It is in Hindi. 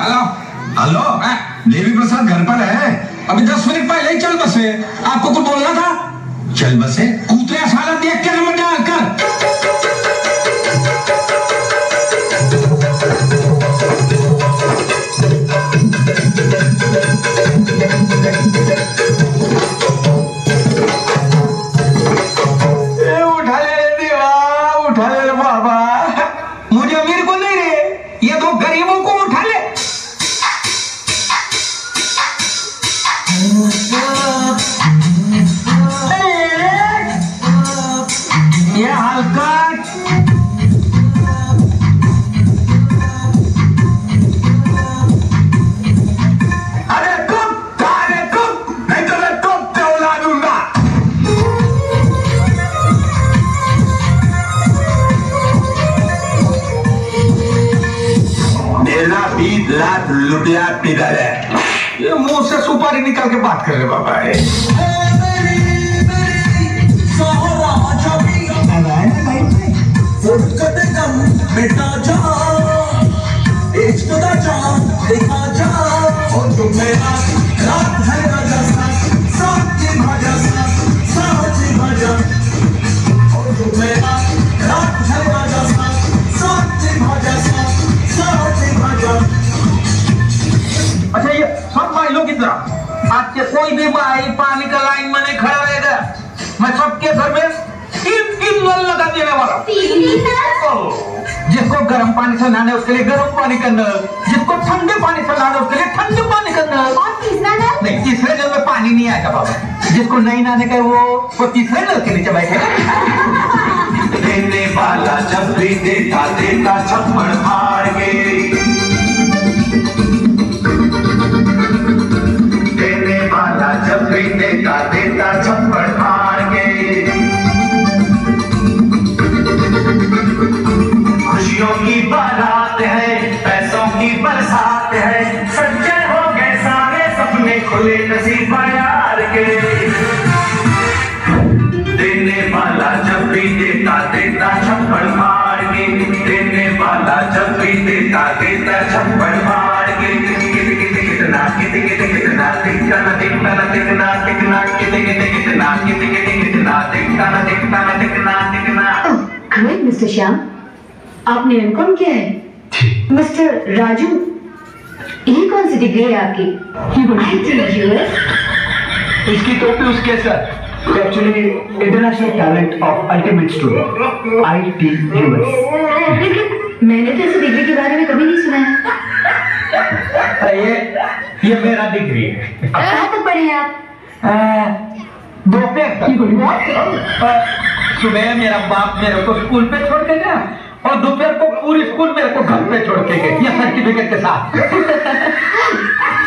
हेलो हेलो, देवी प्रसाद घर पर है? अभी 10 मिनट पहले ही चल बसे। आपको कुछ बोलना था? चल बसे कूतरे साला देख के नंबर डाल कर। उठा ले देवा, उठा ले बाबा। मुझे अमीर को नहीं रे, ये तो गरीबों को उठा ले। ये हल्का अरे कुत्ता, अरे कुत्ता, नहीं तो मैं कुत्ते उड़ा दूंगा। मेरा 20 लाख रुपया किधर है? ये मुंह से सुपारी निकाल के बात कर रहे बाबा है। बेटा जा देखा जा और जो मेरा रात है राजा साथ की भाजा साथ की भाजा और जो मेरा रात है राजा साथ की भाजा साथ की भाजा। अच्छा ये सब भाई लोग इतना आज के कोई भी भाई पानी का लाइन में नहीं खड़ा रहेगा। मैं सबके घर में 3 नल लगा देने वाला। जिसको गर्म पानी से नहाना है उसके लिए गर्म पानी का नल, जिसको ठंडे पानी से नहाना है उसके लिए ठंडे पानी का नल। और तीसरा नल? नहीं, तीसरे नल में पानी नहीं आएगा बाबा। जिसको नहीं नहाने का वो तीसरे नल के नीचे बैठेगा। देने वाला जब भी देता देता छप्पड़ फाड़ के, देने वाला जब भी देता देता छप्पड़ फाड़ के। खुशियों की बारात है, पैसों की बरसात है, सच्चे हो गए सारे सपने खुले नसीब यार के। देने वाला जब भी देता देता छप्पड़ मार के, देने वाला जब भी देता देता छप्पड़ मार के। कितना कितना दिखना दिखना दिखना दिखना कितना दिखना दिखना दिखना। ग्रेट मिस्टर श्याम, आपने एमकॉम किया है? मिस्टर राजू, ये कौन सी डिग्री है आपकी? यूएस? इसकी टोपी उसके सर। Actually international talent of ultimate student ITUS। लेकिन मैंने तो इस डिग्री के बारे में कभी नहीं सुना है। ये मेरा डिग्री है। कहाँ तक पढ़े हैं आप? दोपहर तक। सुबह मेरा बाप मेरे को स्कूल पे छोड़ के गया और दोपहर को पूरी स्कूल मेरे को घर पे छोड़ के गए, ये सर्टिफिकेट के साथ।